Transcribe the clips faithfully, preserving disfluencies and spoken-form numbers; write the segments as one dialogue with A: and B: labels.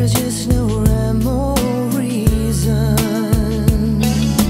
A: just no rhyme or reason,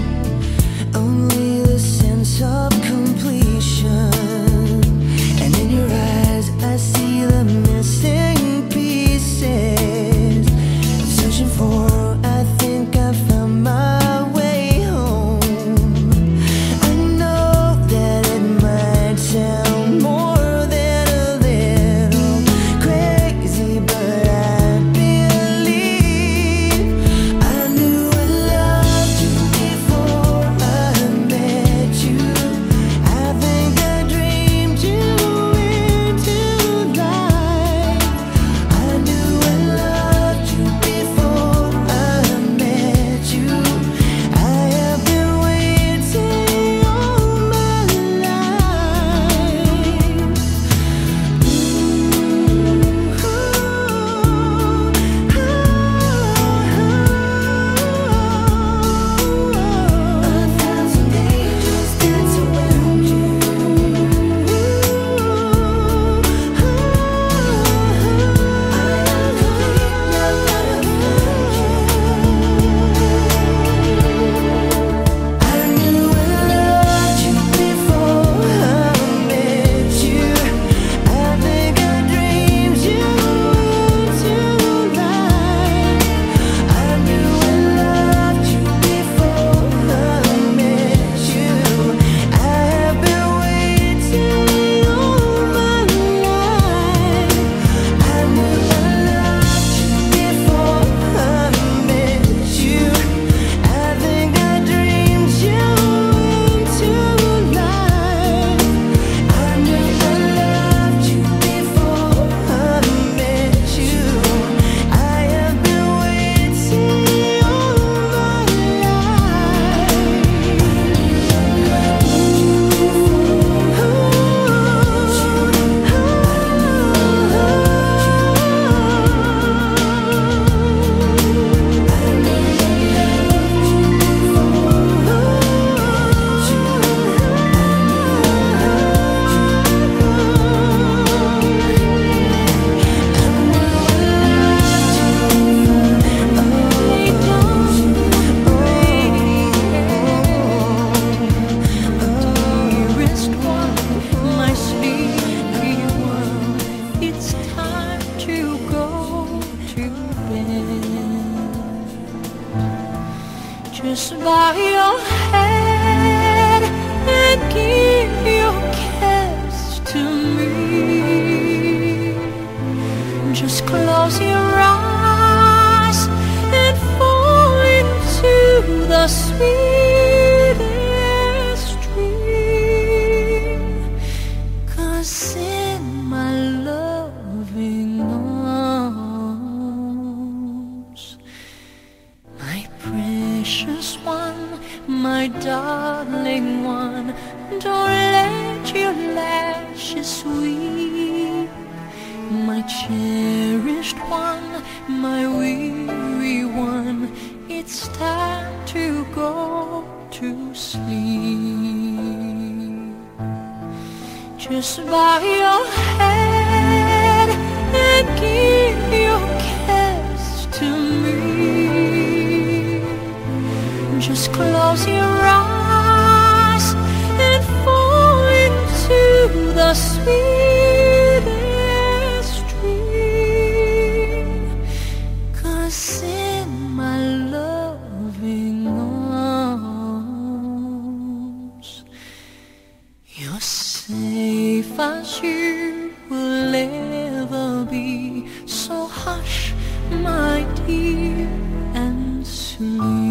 A: only the sense of completion. And in your eyes I see the missing pieces I'm searching for. I think I found my way home. I know that it might sound more than a little crazy, but I believe I knew I loved you before I met you. I think I dreamed you into life. I knew I loved you before I met you. I have been waiting all my life. A thousand angels dance around you. I am complete now that I've found you. I knew I loved you before I met you. I think I dreamed you into life. I knew I loved you before I met you. I have been waiting all my life. I knew I loved you before I met you. I think I dreamed you into life. I knew I loved you before I met you. I have been waiting all my Dearest one, my sleepy one, it's time to go to bed. Just bow your head and give your kiss to me. Just close your eyes and fall into the sweetest dream. 'Cause in my loving arms, my precious one, my darling one, don't let your lashes weep. My cherished one, my weary one, it's time to go to sleep. Just bow your head and give your kiss to me. Just close your eyes and fall into the sweetest dream. 'Cause in my loving arms, you're safe as you will ever be. So hush, my dear, and sleep.